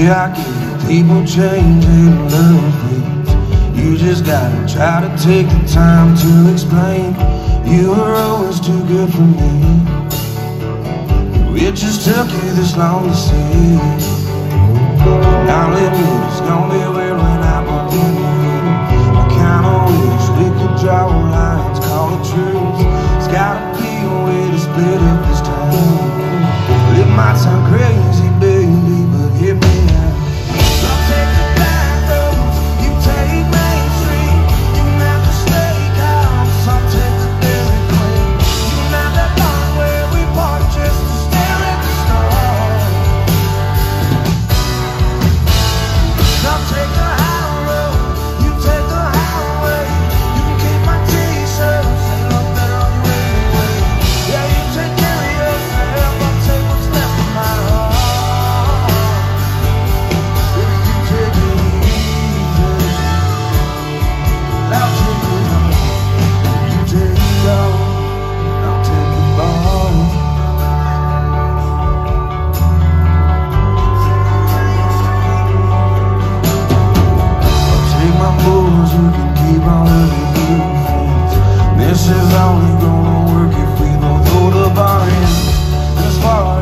I get people changing love things. You just gotta try to take the time to explain. You were always too good for me. It just took you this long to see. Now let me just gonna be where when I believe you. I kinda wish we could draw lines, call it truth. It's gotta be a way to split up this time. It might sound crazy, baby, but hear me out. I'll take the back roads, you take Main Street. You can have the steakhouse, I'll take the Dairy Queen. You can have that lawn where we park just to stare at the stars. I'll take the high road, you take the highway. You can keep my t-shirts, they look better on you anyway. Yeah, you take care of yourself, I'll take what's left of my heart. Baby, you take it easy, I'll take it all. You take it all, I'll take it all. I'll take my moves, you can keep all of your good things. This is only gonna work if we both hold up our hands. As far